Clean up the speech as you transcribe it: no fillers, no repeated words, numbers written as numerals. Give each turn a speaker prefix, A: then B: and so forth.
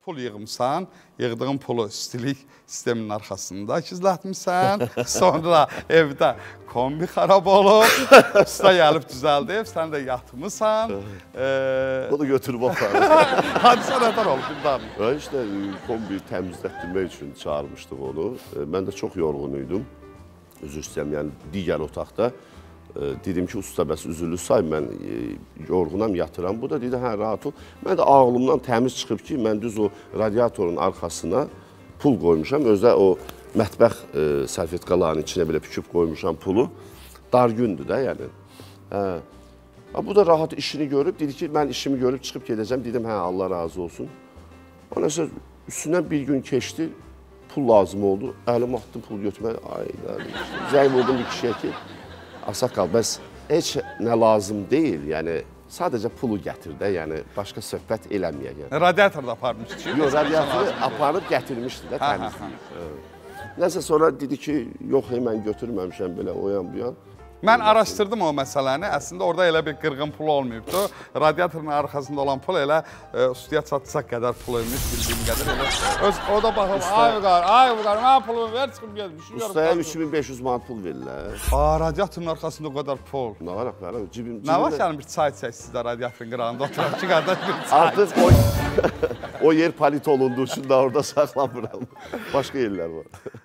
A: Pul yığımsan, yığdığın pulu istilik sisteminin arxasında gizlətmişsən, sonra evdə kombi xarab olub, usta gəlib düzəldib, sən də yatmışsan.
B: Onu götürüb aparır.
A: Hadisə nətər olub, bildadım.
B: İşte kombi təmizlətdirmək üçün çağırmışdıq onu. Mən də çox yorğun idim. Üzr istəyəm, yəni digər otaqda. Dedim ki, usta bəs üzülü say, mən yorğunam, yatıram. Bu da dedi, hə, rahat ol. Mən də ağlımdan təmiz çıxıb ki, mən düz o radiatorun arxasına pul qoymuşam. Özdə o mətbəx salfetkalarının içinə belə püküb qoymuşam pulu. Dar gündür də, yəni. Bu da rahat işini görüb, dedi ki, mən işimi görüb çıxıb gedəcəm. Dedim, hə, Allah razı olsun. Ondan sonra üstündən bir gün keçdi, pul lazım oldu. Əlim atdım pul götürmək. Zəng vurdum bir kişiyə ki, Asaqal, bəs heç nə lazım deyil, yəni sadəcə pulu gətir də, yəni başqa söhbət eləməyək. Yəni.
A: Radiator da aparmışdı ki?
B: Yox, radiatoru aparıb gətirmişdi də təmizləyib. Nəsə sonra dedi ki, yox, mən götürməmişəm belə o yan bu yan.
A: Mən araşdırdım o məsələni, əslində orada elə bir qırğın pul olmayıbdı. Radiatorun arxasında olan pul elə ustaya çatsaq qədər pul ölmüş, bildiyim qədər elə. O da baxıb, ay vüqar, mən pulumu ver, çıxıb gelmişim.
B: Ustaya 3500 manat pul verirlər.
A: Radiatorun arxasında o qədər pul.
B: Nə var axı, cibim...
A: Nə var ki, bir çay çək sizdə radiatorun qırağında oturaq ki, qardaş bir çay.
B: Artıq o yer palit olunduğu üçün da orada saxlamıram. Başqa yerlər var.